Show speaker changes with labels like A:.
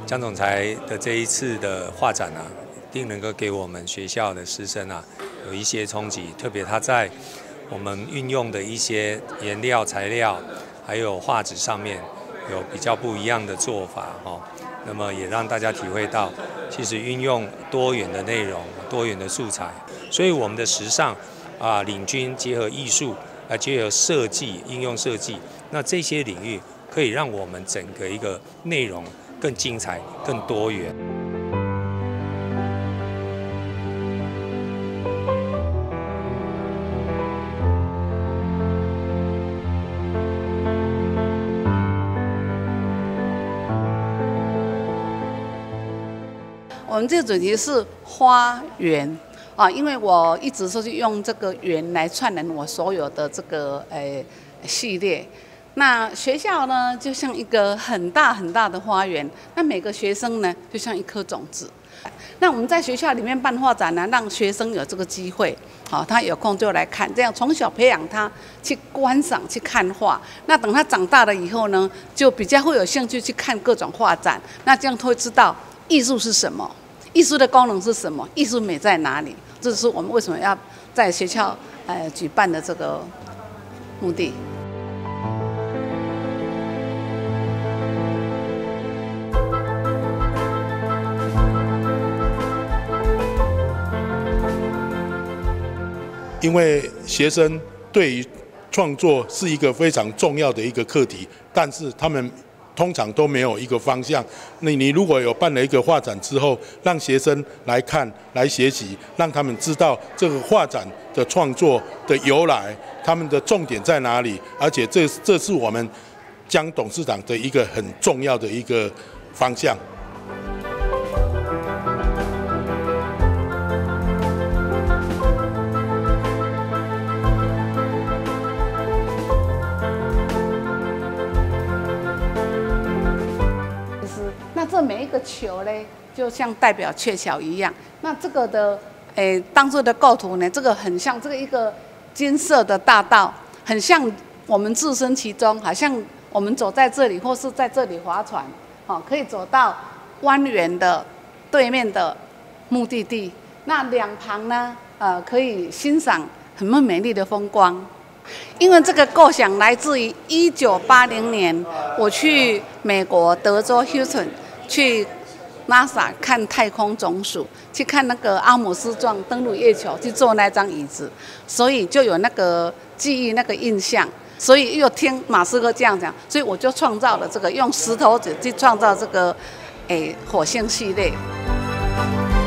A: 江总裁的这一次的画展啊，一定能够给我们学校的师生啊有一些冲击，特别他在我们运用的一些颜料材料，还有画纸上面有比较不一样的做法哦。那么也让大家体会到，其实运用多元的内容、多元的素材，所以我们的时尚啊领军结合艺术，结合设计、应用设计，那这些领域可以让我们整个一个内容更精彩、更多元。
B: 我们这个主题是花园啊，因为我一直都是用这个园来串联我所有的这个系列。那学校呢，就像一个很大很大的花园，那每个学生呢，就像一颗种子。那我们在学校里面办画展呢，让学生有这个机会，好，他有空就来看，这样从小培养他去观赏、去看画。那等他长大了以后呢，就比较会有兴趣去看各种画展。那这样他会知道艺术是什么。艺术的功能是什么？艺术美在哪里？这是我们为什么要在学校举办的这个目的。
C: 因为学生对于创作是一个非常重要的一个课题，但是他们通常都没有一个方向。你如果有办了一个画展之后，让学生来看、来学习，让他们知道这个画展的创作的由来，他们的重点在哪里，而且这是我们江董事长的一个很重要的一个方向。
B: 那这每一个球呢，就像代表鹊桥一样。那这个的，当初的构图呢，这个很像这个一个金色的大道，很像我们置身其中，好像我们走在这里，或是在这里划船，可以走到湾园的对面的目的地。那两旁呢，可以欣赏很美丽的风光。因为这个构想来自于1980年，我去美国德州 Houston 去 NASA 看太空总署，去看那个阿姆斯壮登陆月球，去坐那张椅子，所以就有那个记忆、那个印象。所以又听马斯克这样讲，所以我就创造了这个用石头子去创造这个火星系列。